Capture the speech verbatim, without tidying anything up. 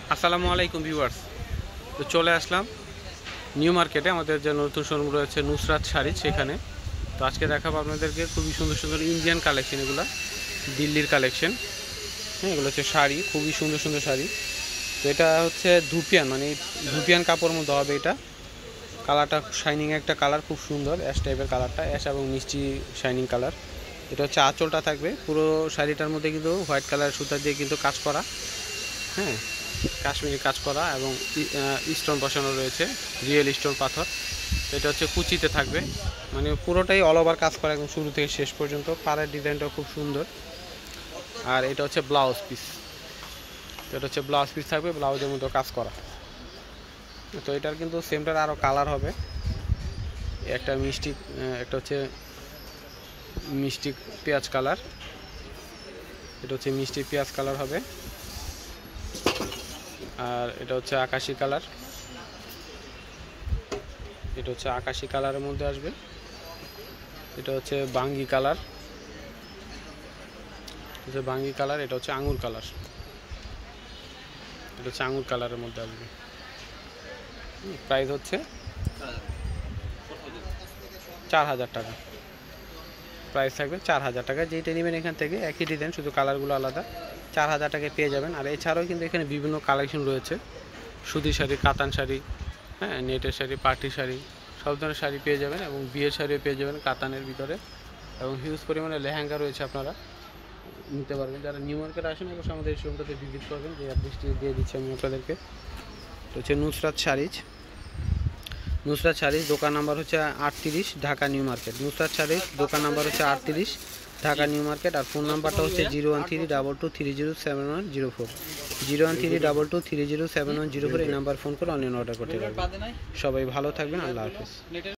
আসসালামু আলাইকুম ভিউয়ার্স। তো চলে আসলাম নিউ মার্কেটে, আমাদের যে নতুন শোরুম রয়েছে নুসরাত শাড়ি, সেখানে। তো আজকে দেখাবো আপনাদেরকে খুবই সুন্দর সুন্দর ইন্ডিয়ান কালেকশন, এগুলো দিল্লির কালেকশন। হ্যাঁ, এগুলো হচ্ছে শাড়ি, খুবই সুন্দর সুন্দর শাড়ি। তো এটা হচ্ছে ধুপিয়ান, মানে ধুপিয়ান কাপড়ের মধ্যে হবে এটা। কালারটা শাইনিং একটা কালার, খুব সুন্দর অ্যাশ টাইপের কালারটা, অ্যাশ এবং মিষ্টি শাইনিং কালার। এটা হচ্ছে আঁচলটা থাকবে পুরো শাড়িটার মধ্যে, কিন্তু হোয়াইট কালার সুতা দিয়ে কিন্তু কাজ করা। হ্যাঁ, কাশ্মীরি কাজ করা এবং স্টোন বসানো রয়েছে, রিয়েল স্টোন পাথর। এটা হচ্ছে কুচিতে থাকবে, মানে পুরোটাই অল ওভার কাজ করা একদম শুরু থেকে শেষ পর্যন্ত। পাড়ের ডিজাইনটাও খুব সুন্দর। আর এটা হচ্ছে ব্লাউজ পিস, এটা হচ্ছে ব্লাউজ পিস থাকবে, ব্লাউজের মতো কাজ করা। তো এটার কিন্তু সেমটার আরও কালার হবে, একটা মিষ্টি, একটা হচ্ছে মিষ্টি পেঁয়াজ কালার, এটা হচ্ছে মিষ্টি পেঁয়াজ কালার হবে। আর এটা হচ্ছে আকাশি কালার, এটা হচ্ছে আকাশি কালারের মধ্যে আসবে। এটা হচ্ছে বাঙ্গি কালার, হচ্ছে বাঙ্গি কালার। এটা হচ্ছে আঙুর কালার, এটা হচ্ছে আঙুর কালারের মধ্যে আসবে। প্রাইস হচ্ছে চার হাজার টাকা, প্রাইস থাকবে চার হাজার টাকা। যেটা নেবেন এখান থেকে একই ডিজাইন, শুধু কালারগুলো আলাদা, চার হাজার টাকায় পেয়ে যাবেন। আর এছাড়াও কিন্তু এখানে বিভিন্ন কালেকশন রয়েছে, সুতি শাড়ি, কাতান শাড়ি, হ্যাঁ, নেটের শাড়ি, পার্টি শাড়ি, সব ধরনের শাড়ি পেয়ে যাবেন। এবং বিয়ের শাড়িও পেয়ে যাবেন কাতানের ভিতরে, এবং হিউজ পরিমাণে লেহেঙ্গা রয়েছে, আপনারা নিতে পারবেন। যারা নিউ মার্কেট আসেন অবশ্যই আমাদের এই শোরুমটাতে ভিজিট করবেন, যে অ্যাড্রেসটি দিয়ে দিচ্ছি আমি আপনাদেরকে। তো হচ্ছে নুসরাত শাড়িজ, নুসরাত শাড়িজ দোকান নাম্বার হচ্ছে আটত্রিশ, ঢাকা নিউ মার্কেট। নুসরাত শাড়িজ দোকান নাম্বার হচ্ছে আটত্রিশ, ঢাকা নিউ মার্কেট। আর ফোন নাম্বারটা হচ্ছে zero one three double two three zero seven one zero four, zero one three double two three zero seven one zero four. এই নাম্বার ফোন করে অনলাইন অর্ডার করতে পারবেন। সবাই ভালো থাকবেন, আল্লাহ হাফিজ।